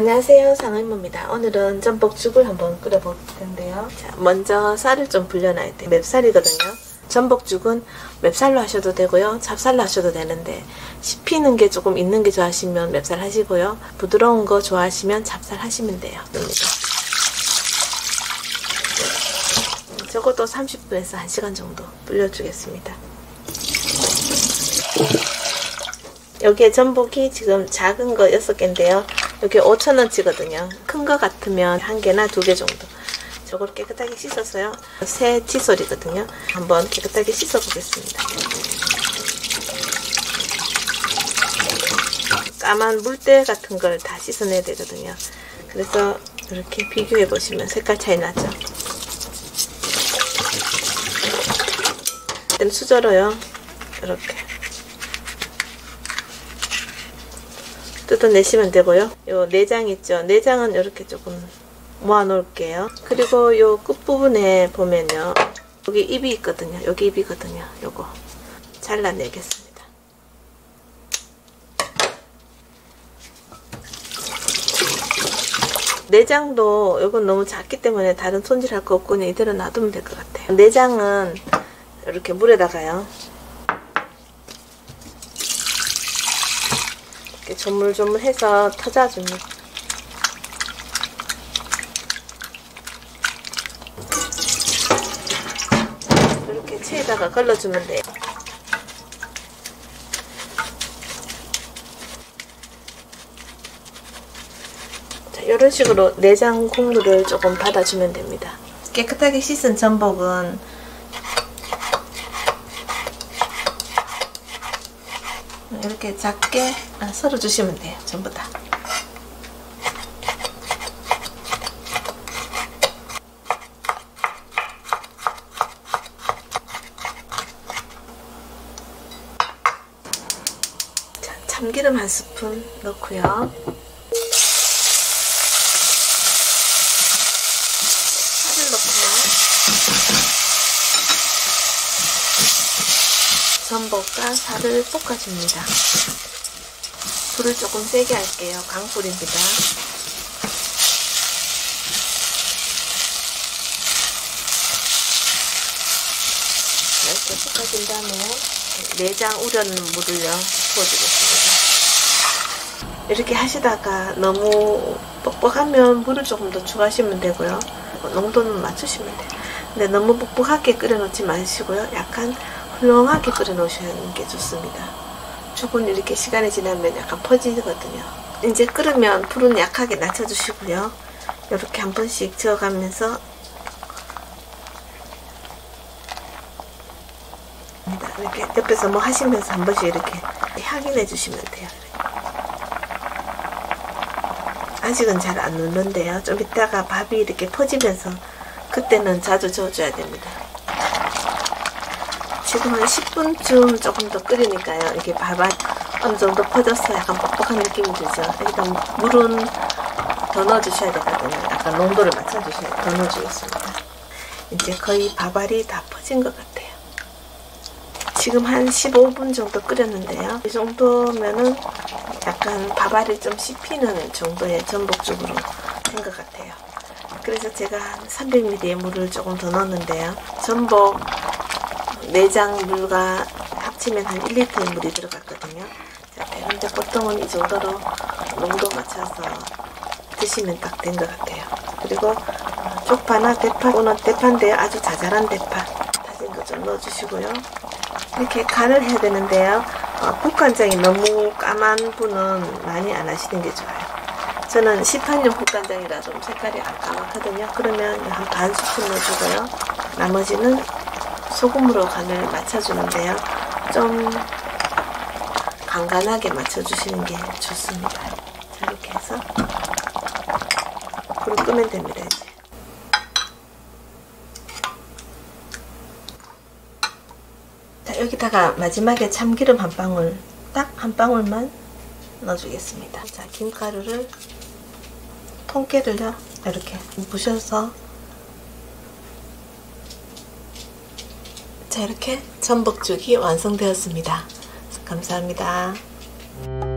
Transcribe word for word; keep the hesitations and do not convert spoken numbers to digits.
안녕하세요, 상의모입니다. 오늘은 전복죽을 한번 끓여볼 텐데요. 자, 먼저 쌀을 좀 불려놔야 돼요. 맵쌀이거든요. 전복죽은 맵쌀로 하셔도 되고요, 찹쌀로 하셔도 되는데 씹히는 게 조금 있는 게 좋아하시면 맵쌀 하시고요, 부드러운 거 좋아하시면 찹쌀 하시면 돼요. 적어도 삼십 분에서 한 시간 정도 불려주겠습니다. 여기에 전복이 지금 작은 거 여섯 개인데요. 여기 오천 원치거든요. 큰 거 같으면 한 개나 두 개 정도. 저걸 깨끗하게 씻어서요. 새 칫솔이거든요. 한번 깨끗하게 씻어 보겠습니다. 까만 물때 같은 걸 다 씻어내야 되거든요. 그래서 이렇게 비교해 보시면 색깔 차이 나죠. 일단 수저로요. 이렇게 뜯어내시면 되고요. 요 내장 있죠. 내장은 이렇게 조금 모아 놓을게요. 그리고 요 끝부분에 보면요, 여기 입이 있거든요. 여기 입이거든요. 요거 잘라내겠습니다. 내장도 요건 너무 작기 때문에 다른 손질할 거 없고 그냥 이대로 놔두면 될 것 같아요. 내장은 이렇게 물에다가요, 이렇게 조물조물해서 터져줍니다. 이렇게 체에다가 걸러주면 돼요. 자, 이런 식으로 내장 국물을 조금 받아주면 됩니다. 깨끗하게 씻은 전복은 이렇게 작게 썰어주시면 돼요. 전부 다. 자, 참기름 한 스푼 넣고요. 살을 넣고요. 전복과 살을 볶아줍니다. 불을 조금 세게 할게요. 강불입니다. 이렇게 볶아준 다음에 내장 우려는 물을요 부어주겠습니다. 이렇게 하시다가 너무 뻑뻑하면 물을 조금 더 추가하시면 되고요. 농도는 맞추시면 돼요. 근데 너무 뻑뻑하게 끓여 놓지 마시고요. 약간 훌렁하게 끓여 놓으시는 게 좋습니다. 죽은 이렇게 시간이 지나면 약간 퍼지거든요. 이제 끓으면 불은 약하게 낮춰주시고요. 이렇게 한 번씩 저어가면서 이렇게 옆에서 뭐 하시면서 한 번씩 이렇게 확인해 주시면 돼요. 아직은 잘 안 녹는데요. 좀 이따가 밥이 이렇게 퍼지면서 그때는 자주 저어줘야 됩니다. 지금 한 십 분쯤 조금 더 끓이니까요. 이게 밥이 어느 정도 퍼져서 약간 뻑뻑한 느낌이 들죠. 일단 물은 더 넣어주셔야 되거든요. 약간 농도를 맞춰주셔야 더 넣어주겠습니다. 이제 거의 밥알이 다 퍼진 것 같아요. 지금 한 십오 분 정도 끓였는데요. 이 정도면은 약간 밥알이 좀 씹히는 정도의 전복죽으로 된 것 같아요. 그래서 제가 한 삼백 밀리리터의 물을 조금 더 넣었는데요. 전복 내장 물과 합치면 한 일 리터의 물이 들어갔거든요. 자, 근데 보통은 이 정도로 농도 맞춰서 드시면 딱 된 것 같아요. 그리고 쪽파나 대파, 오늘 대파인데요. 아주 자잘한 대파 다진 거 좀 넣어주시고요. 이렇게 간을 해야 되는데요. 어, 국간장이 너무 까만 분은 많이 안 하시는 게 좋아요. 저는 시판용 국간장이라 좀 색깔이 안 까맣거든요. 그러면 한 반 스푼 넣어주고요. 나머지는 소금으로 간을 맞춰주는데요. 좀 간간하게 맞춰주시는 게 좋습니다. 자, 이렇게 해서 불을 끄면 됩니다. 이제. 자, 여기다가 마지막에 참기름 한 방울, 딱 한 방울만 넣어주겠습니다. 자, 김가루를 통깨를요 이렇게 부셔서, 자, 이렇게 전복죽이 완성되었습니다. 감사합니다.